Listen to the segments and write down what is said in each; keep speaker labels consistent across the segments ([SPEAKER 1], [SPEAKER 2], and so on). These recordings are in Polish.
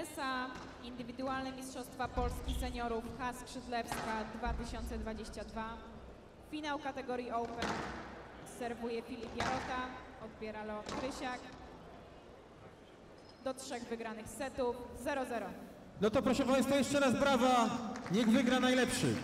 [SPEAKER 1] WSA, Indywidualne Mistrzostwa Polski Seniorów H. Skrzydlewska 2022. Finał kategorii Open. Serwuje Filip Jarota, odbiera Leon Krysiak. Do 3 wygranych setów 0-0.
[SPEAKER 2] No to proszę Państwa, jeszcze raz brawa, niech wygra najlepszy.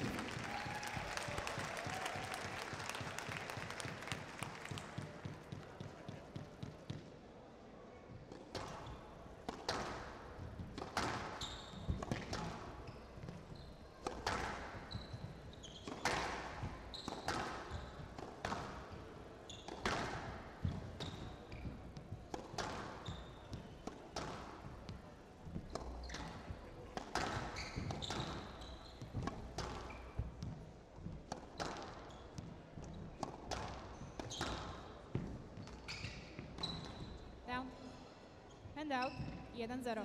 [SPEAKER 1] Down. Hand out. 1-0.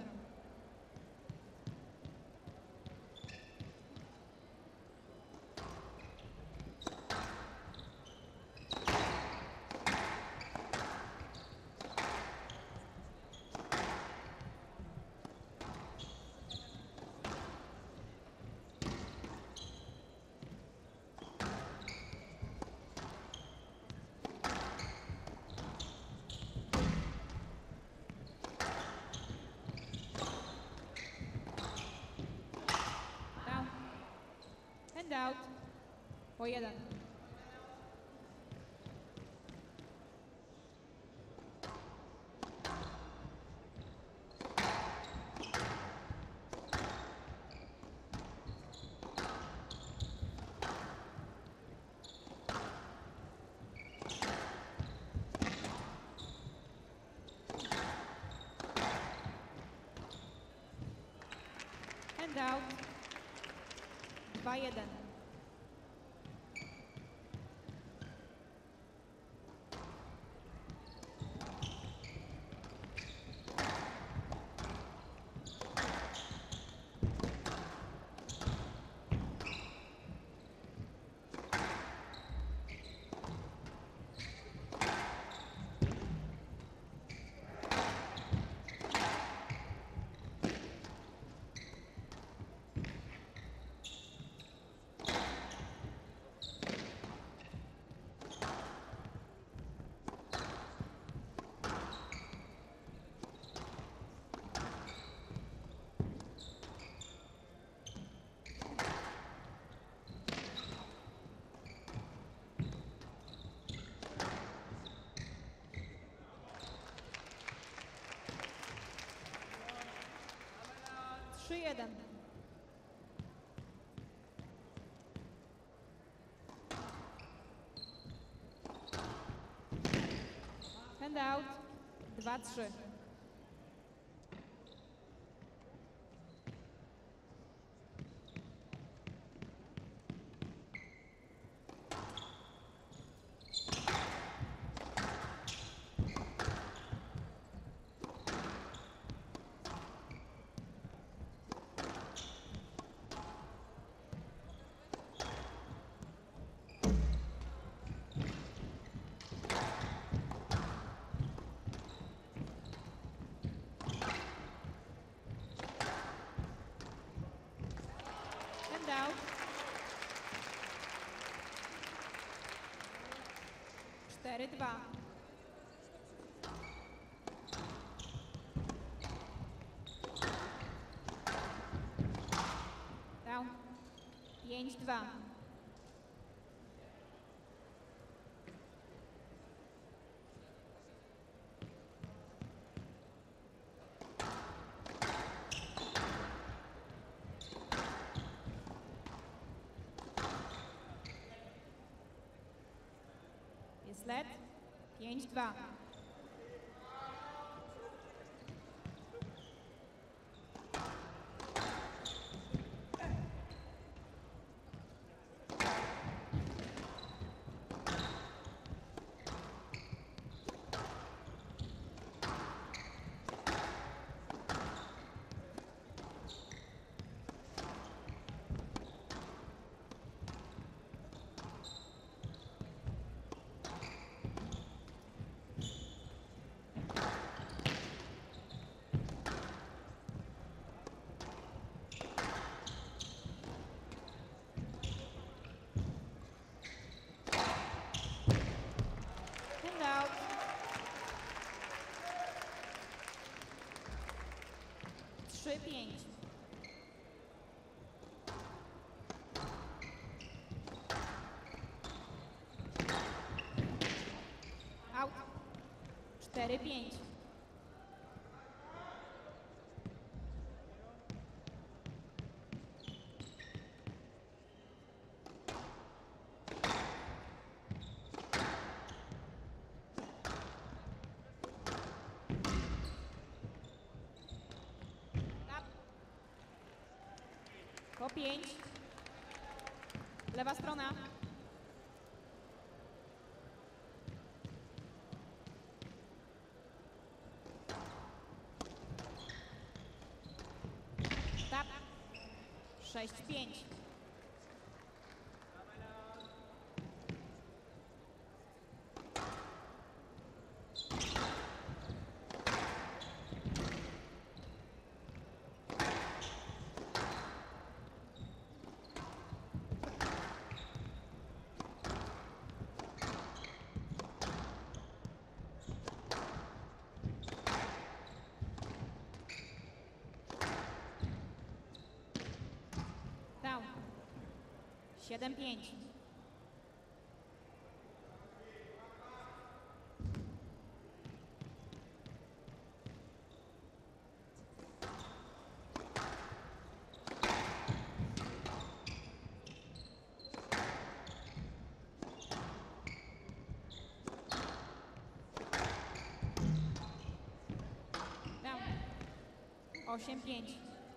[SPEAKER 1] Hand out. Po 1. Hand out. 2-1. Jeden. Hand out. 2-3. Out. 4-2. Down. 5-2. Jest led. 5-2. 3-5. Out. 4-5. Tap. Po 5. Lewa strona. Tap. 6-5. Down. 7-5. Down. 8-5.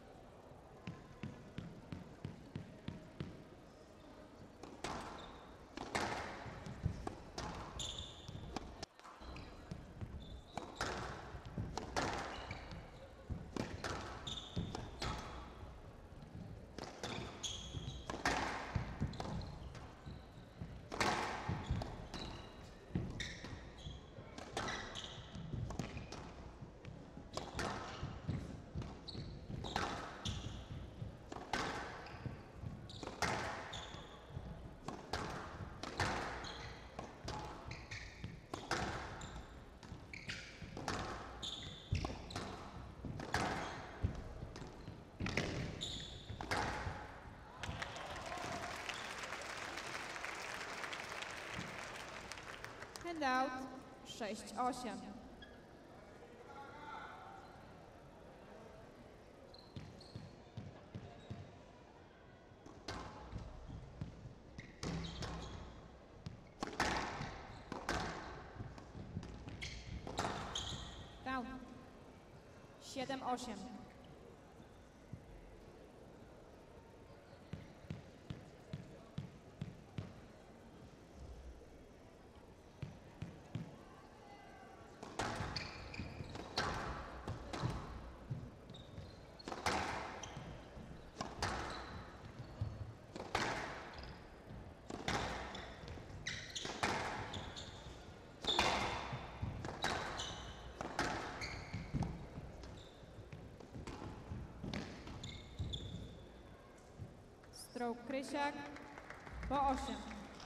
[SPEAKER 1] Handout 6-8. Down. 7-8. Stroke Krysiak po 8.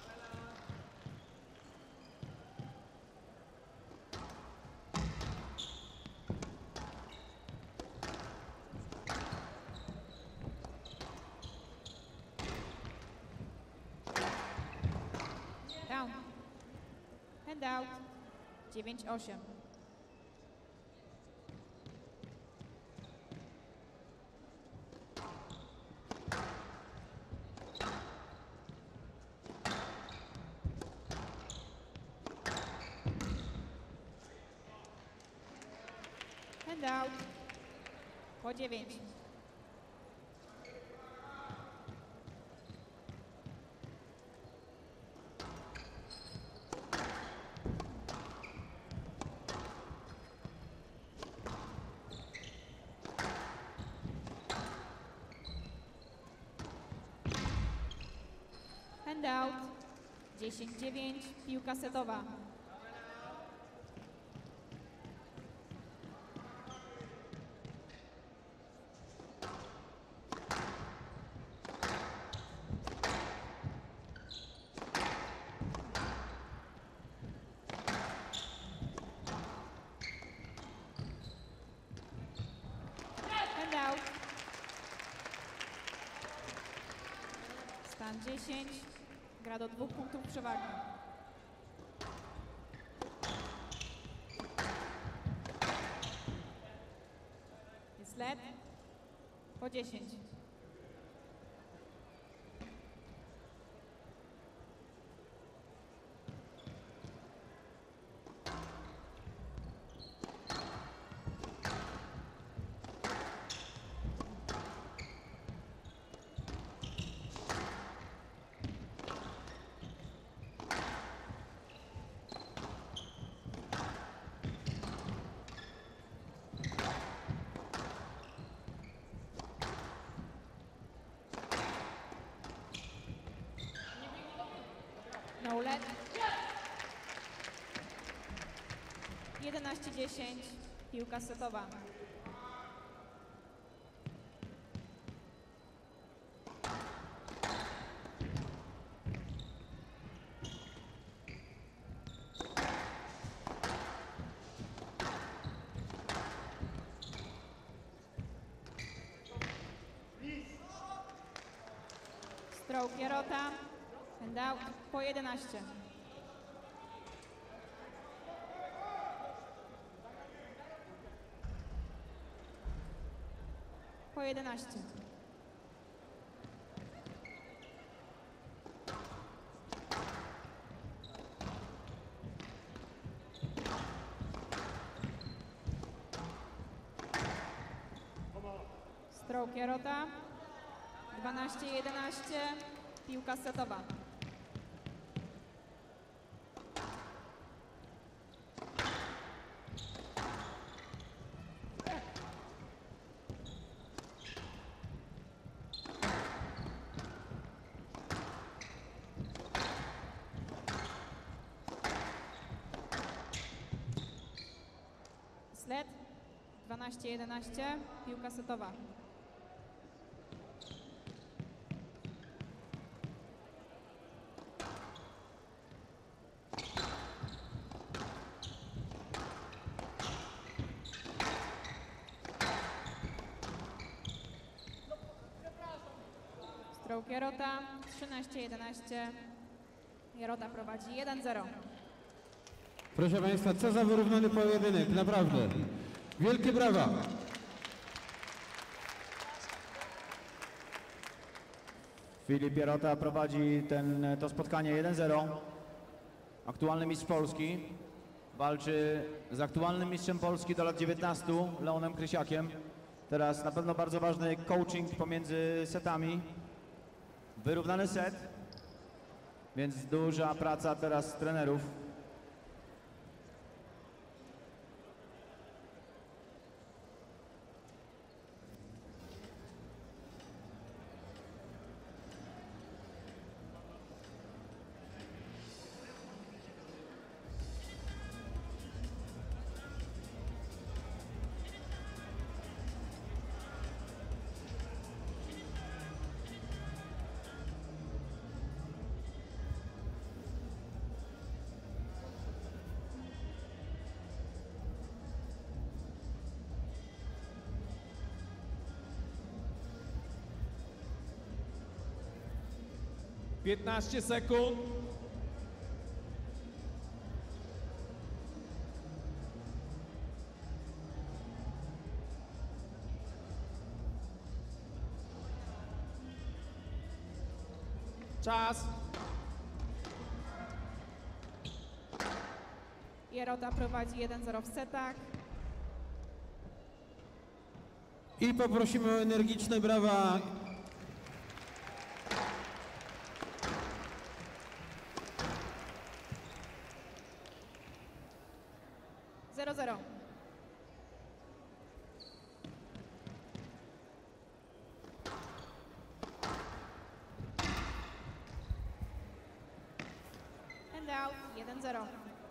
[SPEAKER 1] Down. Handout 9-8. Handout po 9. Handout 10-9, piłka setowa. Handout Stan 10. Gra do 2 punktów przewagi. Jest led. Po 10. No led. 11-10. Piłka setowa. Stroke Jarota. And out po 11. Po 11. Stroke Jarota. 12-11. Piłka setowa. Sled 12-11, piłka setowa. Stroke Jarota 13-11. Jarota prowadzi 1-0.
[SPEAKER 2] Proszę Państwa, co za wyrównany pojedynek, naprawdę. Wielkie brawa.
[SPEAKER 3] Filip Jarota prowadzi to spotkanie 1-0. Aktualny mistrz Polski walczy z aktualnym mistrzem Polski do lat 19, Leonem Krysiakiem. Teraz na pewno bardzo ważny coaching pomiędzy setami. Wyrównany set, więc duża praca teraz trenerów.
[SPEAKER 4] Piętnaście sekund. Czas.
[SPEAKER 1] Jarota prowadzi 1-0 w setach.
[SPEAKER 2] I poprosimy o energiczne brawa.
[SPEAKER 1] Zero. And out 1-0.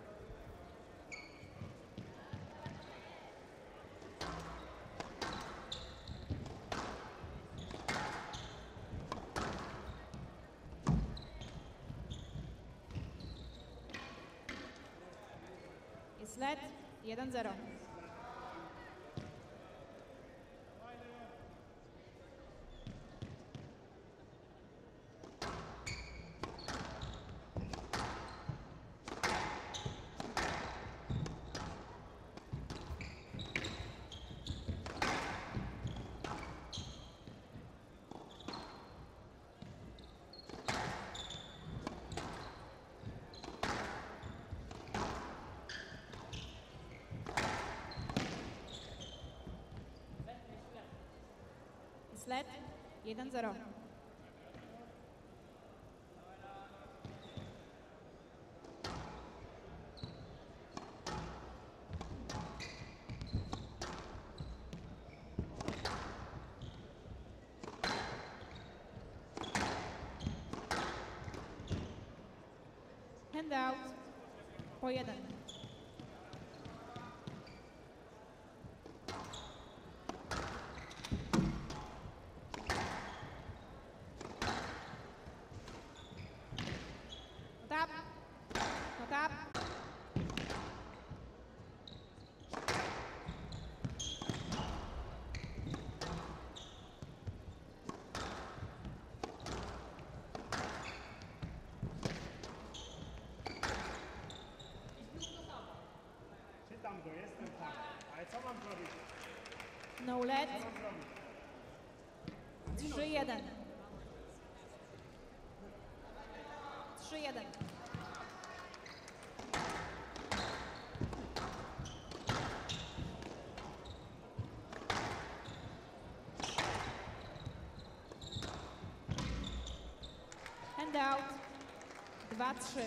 [SPEAKER 1] Jest led 1-0. Set 1-0. Handout po 1. Tap. No tap.
[SPEAKER 4] Czytam go, jestem tam. Ale co mam zrobić?
[SPEAKER 1] No let.
[SPEAKER 4] Co mam zrobić?
[SPEAKER 1] 3-1. 3-1. Handout 2-3.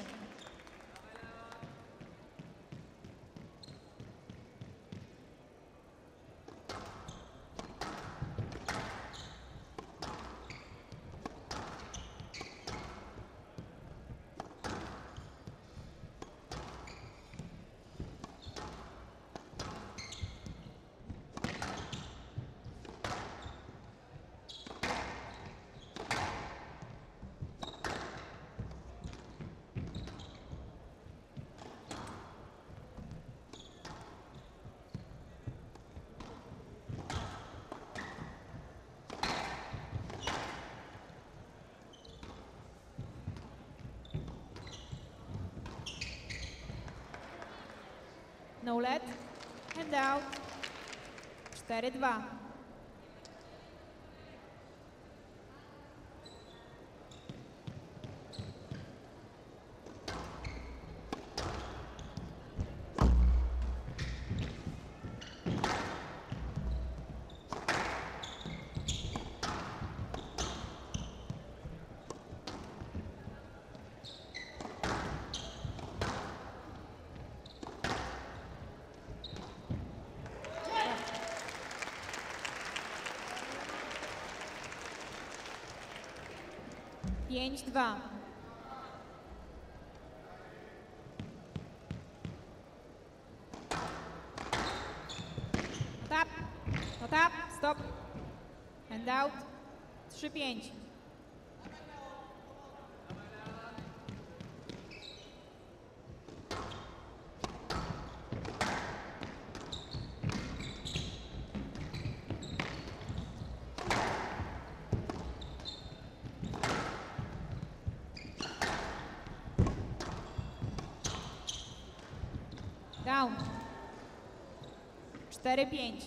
[SPEAKER 1] No let. Handout 4-2. Pięć, 2. No tap. No tap. Stop. Handout 3-5. Down. 4-5.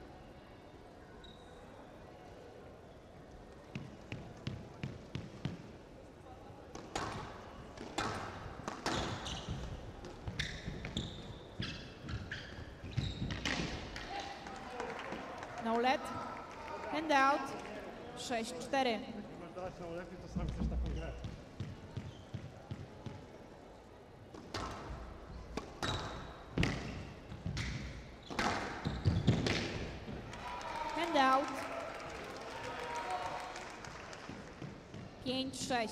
[SPEAKER 1] No let. Handout 6-4.
[SPEAKER 4] Jak masz dać na lepiej, to sam chcesz taką grę.
[SPEAKER 1] Handout 5-6.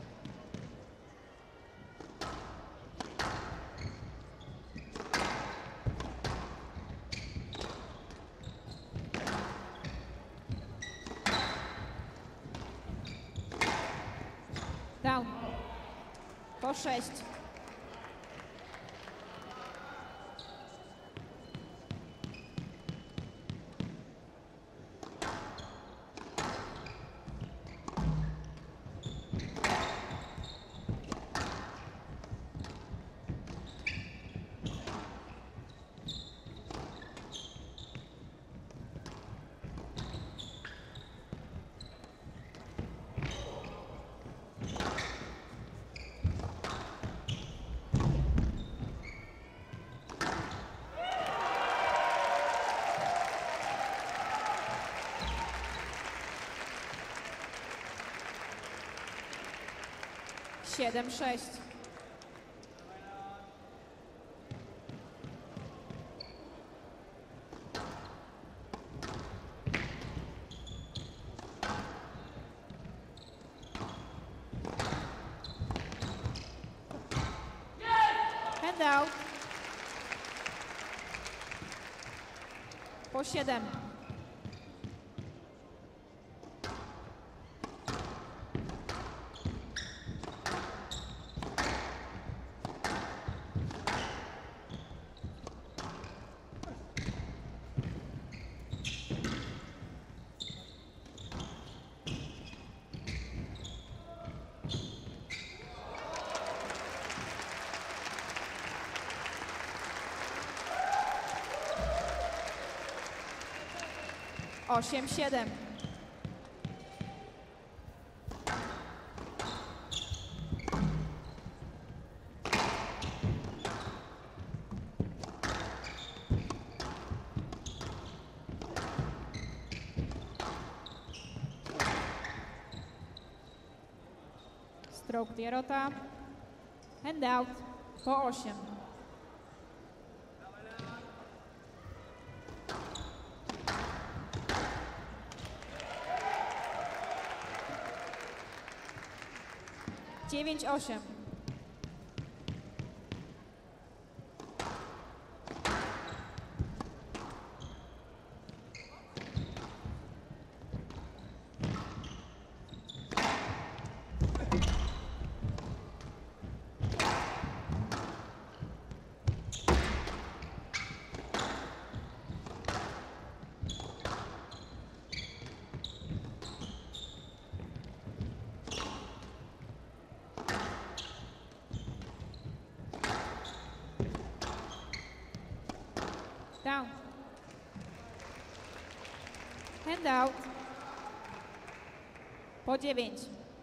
[SPEAKER 1] Down. Po 6. 7-6. Handout. Po 7. Osiem, 7. Stroke Pierrota. Handout po 8. Dziewięć, 8. Down. Handout. Po 9.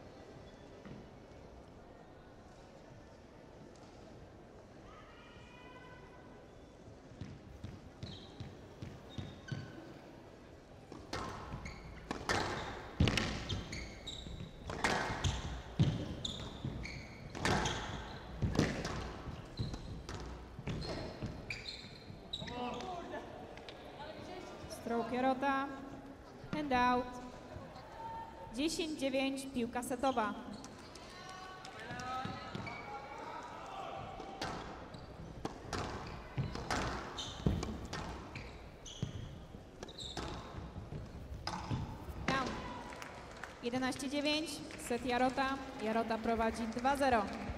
[SPEAKER 1] Stroke Pierrota. Handout. 10-9. Piłka setowa. Down. 11-9. Set Pierrota. Pierrota prowadzi 2-0.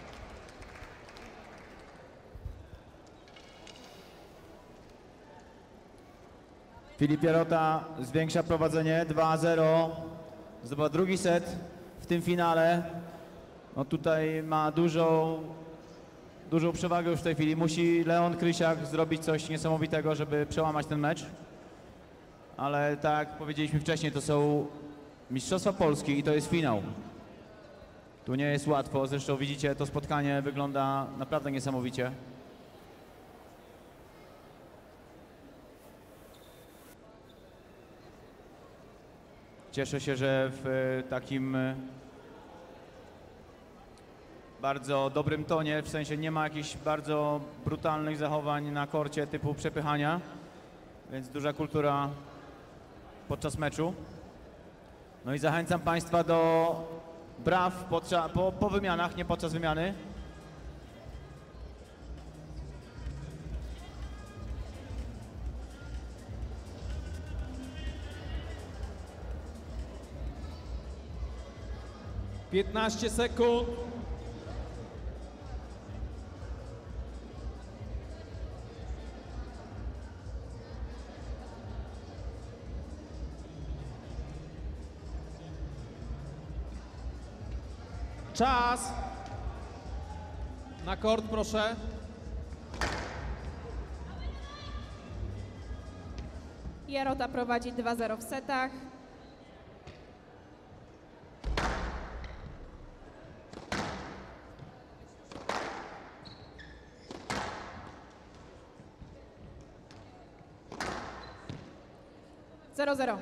[SPEAKER 3] Filip Pierrota zwiększa prowadzenie 2-0. Zdobywa drugi set w tym finale. No tutaj ma dużą przewagę już w tej chwili. Musi Leon Krysiak zrobić coś niesamowitego, żeby przełamać ten mecz. Ale tak jak powiedzieliśmy wcześniej, to są Mistrzostwa Polski i to jest finał. Tu nie jest łatwo. Zresztą widzicie, to spotkanie wygląda naprawdę niesamowicie. Cieszę się, że w takim bardzo dobrym tonie, w sensie nie ma jakichś bardzo brutalnych zachowań na korcie typu przepychania, więc duża kultura podczas meczu. No i zachęcam Państwa do braw po wymianach, nie podczas wymiany.
[SPEAKER 5] Piętnaście sekund. Czas. Na kort, proszę.
[SPEAKER 1] Pierrota prowadzi 2-0 w setach. Zero, 0.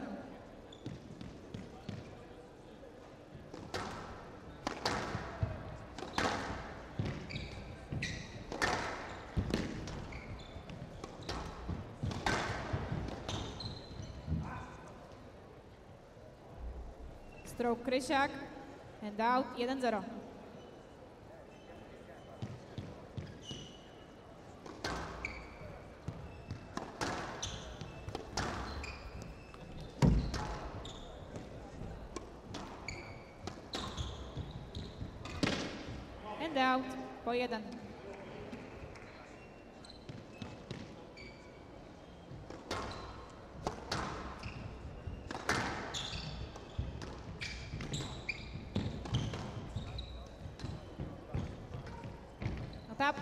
[SPEAKER 1] Stroke Krysiak. Hand out 1-0. Hand out po 1. No tap.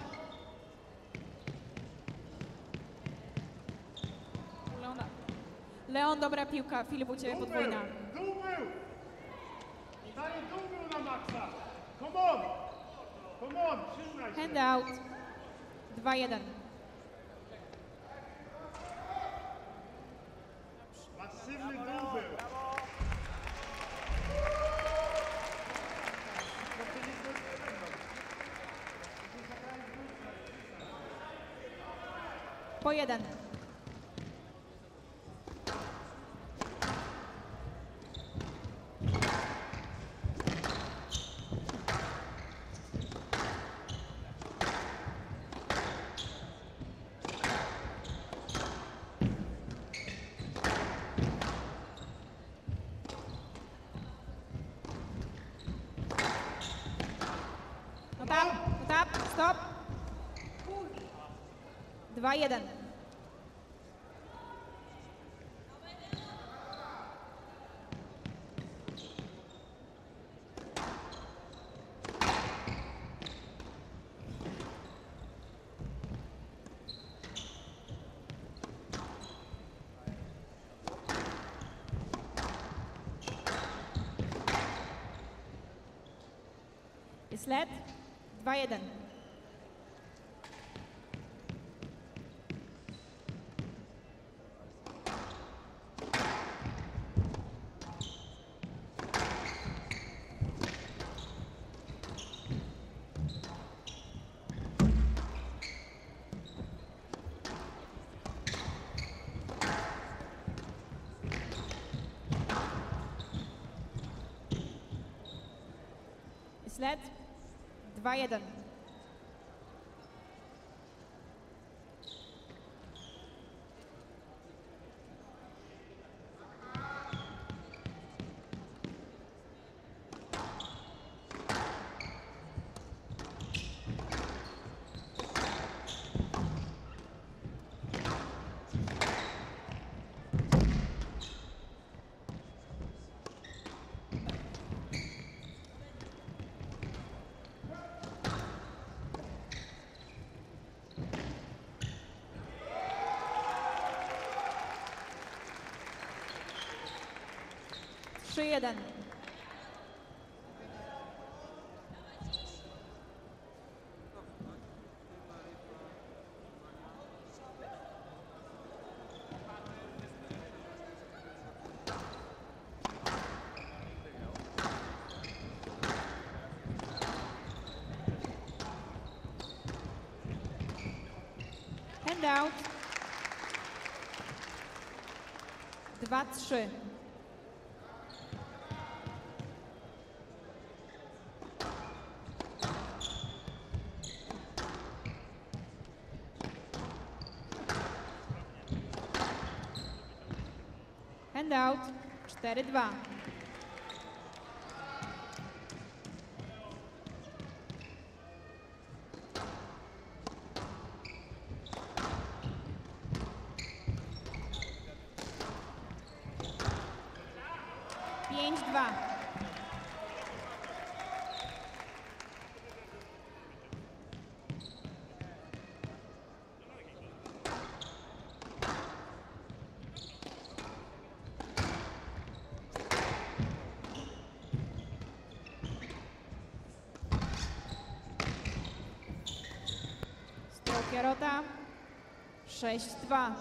[SPEAKER 1] Leon, dobra piłka. Filip, u Ciebie podwójna.
[SPEAKER 4] Dół był! Stary, dół był na maksa! Come on! Come on, przyznaj się!
[SPEAKER 1] Hand out 2-1.
[SPEAKER 4] Masywny dół był!
[SPEAKER 1] Po 1. No tap, stop. 2-1. Jest led. 2-1. Jest led. 2-1. Trzy 1. Hand out. 2-3. Hand out 4-2. Pięć 2. Stroke Jarota 6-2.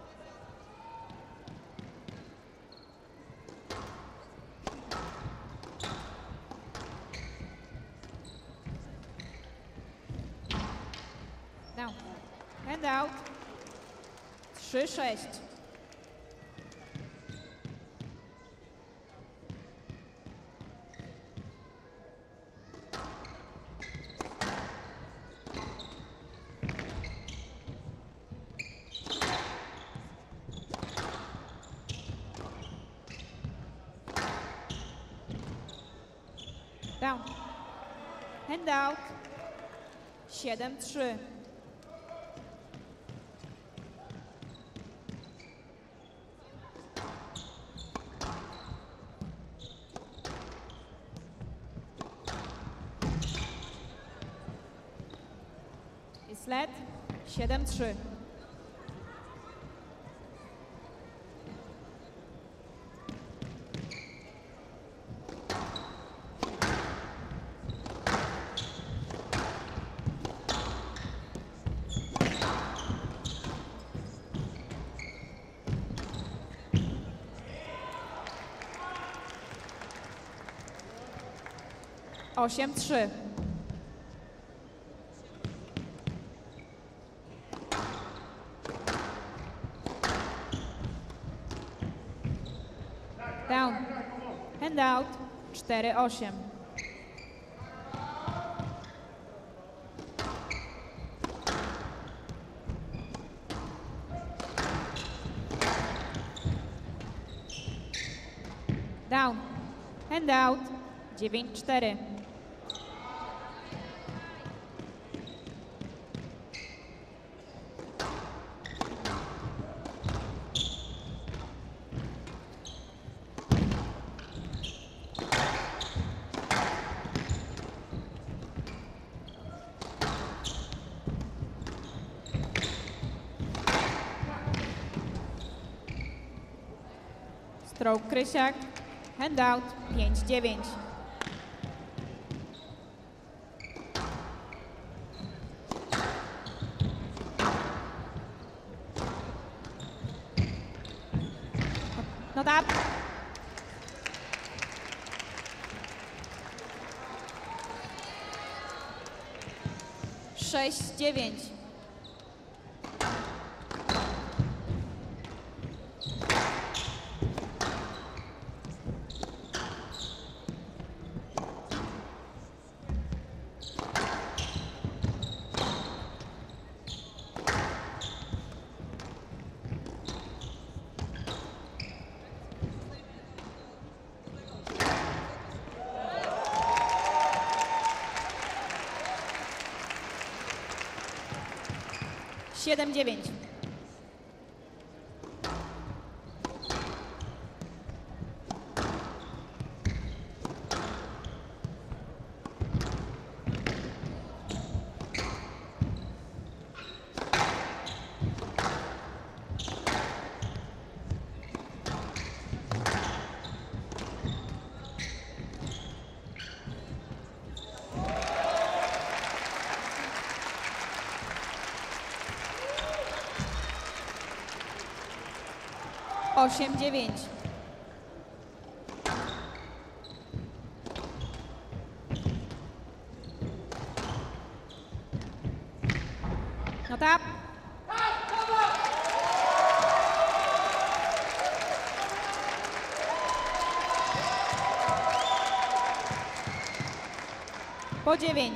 [SPEAKER 1] Down. Hand out 3-6. Down. Hand out. 7-3. Jest led. 7-3. Osiem, 3. Down. Hand out. 4-8. Down. Hand out. 9-4. Stroke Krysiak. Hand out. 5-9. Not up. Sześć, 9. Siedem, 9. Osiem, 9. Not up. Po 9.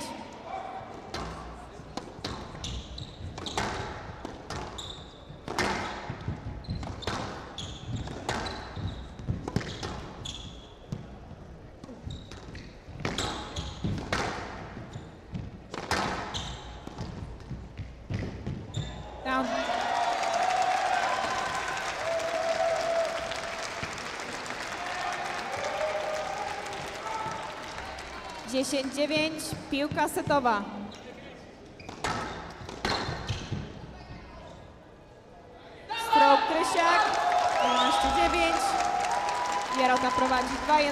[SPEAKER 1] Down. Dziesięć, 9. Piłka setowa. Stroke Krysiak. 12-9. Jarota prowadzi 2-1.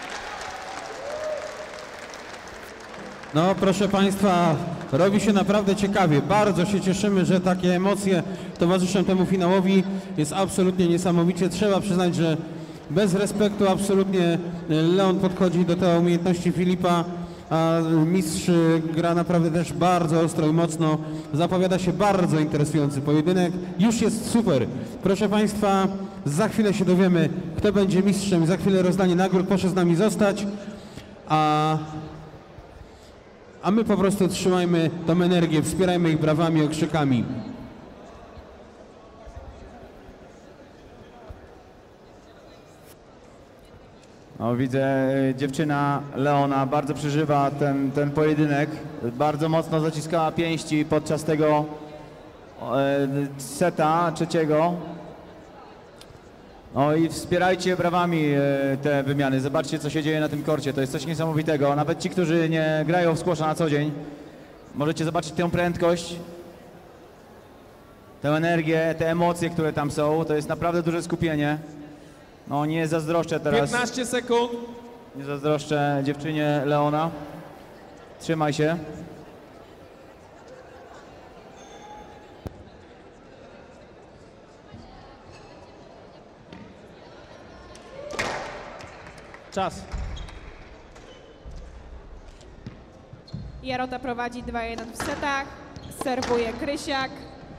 [SPEAKER 2] No proszę Państwa, robi się naprawdę ciekawie. Bardzo się cieszymy, że takie emocje towarzyszą temu finałowi. Jest absolutnie niesamowicie. Trzeba przyznać, że bez respektu absolutnie Leon podchodzi do tej umiejętności Filipa, a mistrz gra naprawdę też bardzo ostro i mocno. Zapowiada się bardzo interesujący pojedynek. Już jest super. Proszę Państwa, za chwilę się dowiemy, kto będzie mistrzem. Za chwilę rozdanie nagród. Proszę z nami zostać. A my po prostu trzymajmy tą energię, wspierajmy ich brawami, okrzykami.
[SPEAKER 3] No, widzę, dziewczyna Leona bardzo przeżywa ten pojedynek. Bardzo mocno zaciskała pięści podczas tego seta trzeciego. No i wspierajcie brawami te wymiany. Zobaczcie, co się dzieje na tym korcie. To jest coś niesamowitego. Nawet ci, którzy nie grają w squasha na co dzień, możecie zobaczyć tę prędkość, tę energię, te emocje, które tam są. To jest naprawdę duże skupienie. No nie zazdroszczę teraz.
[SPEAKER 5] 15 sekund.
[SPEAKER 3] Nie zazdroszczę dziewczynie Leona. Trzymaj się.
[SPEAKER 5] Czas.
[SPEAKER 1] Jarota prowadzi 2-1 w setach. Serwuje Krysiak.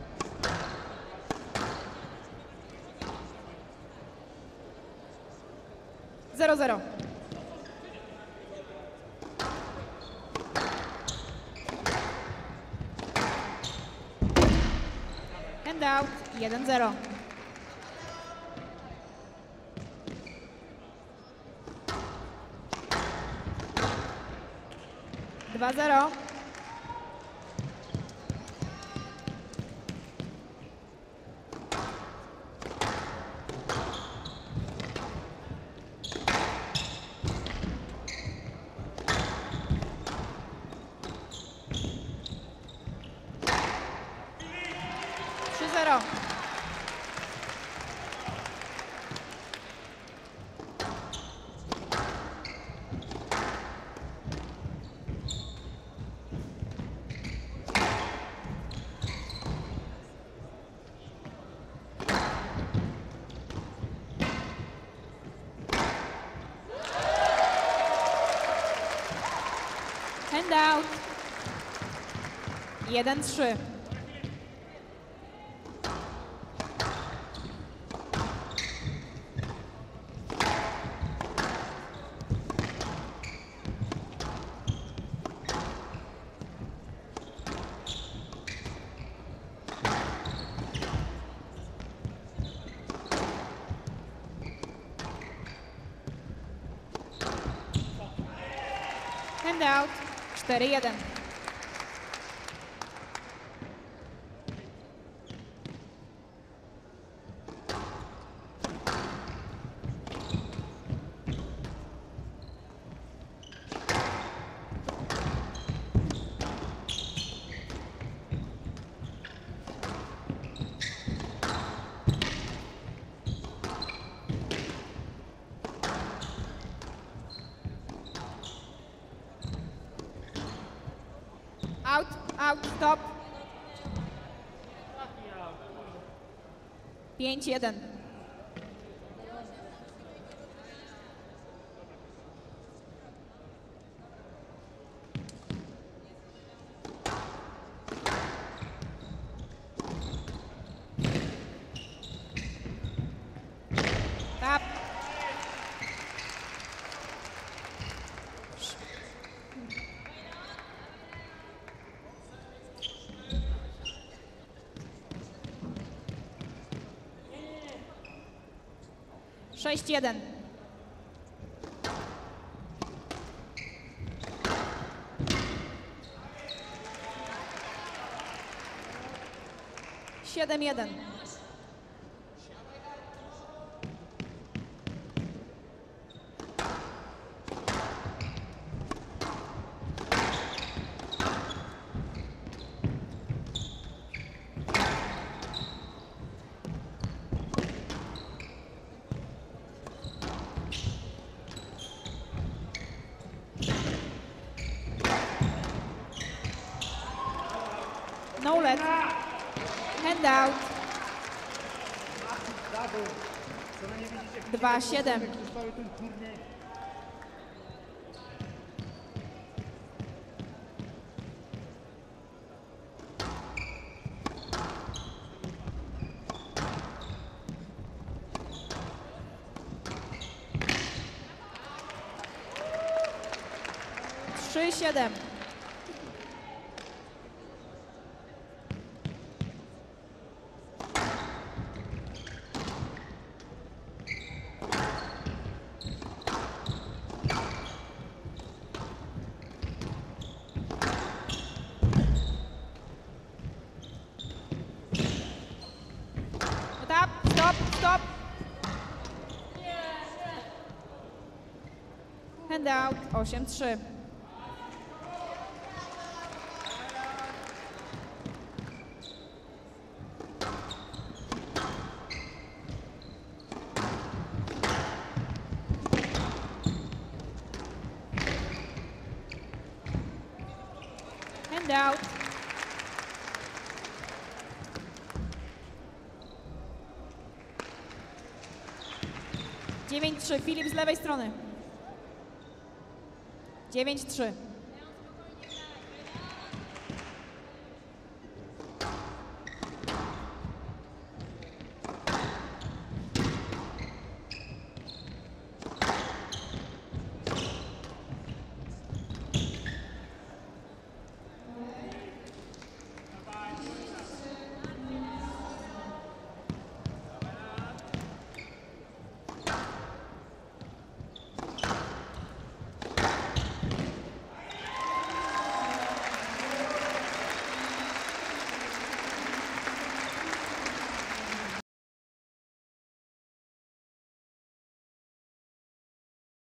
[SPEAKER 1] Zero, zero. Hand out. 1-0. Dwa, zero. Trzy, zero. Hand out. 1-3. Hand out. 4-1. Out, out, stop. 5-1. Tap. Sześć, jeden. Siedem, jeden. No let. Hand out. 2-7. Trzy, 7. Handout 8-3. Handout. Dziewięć 3. Filip z lewej strony. 9-3.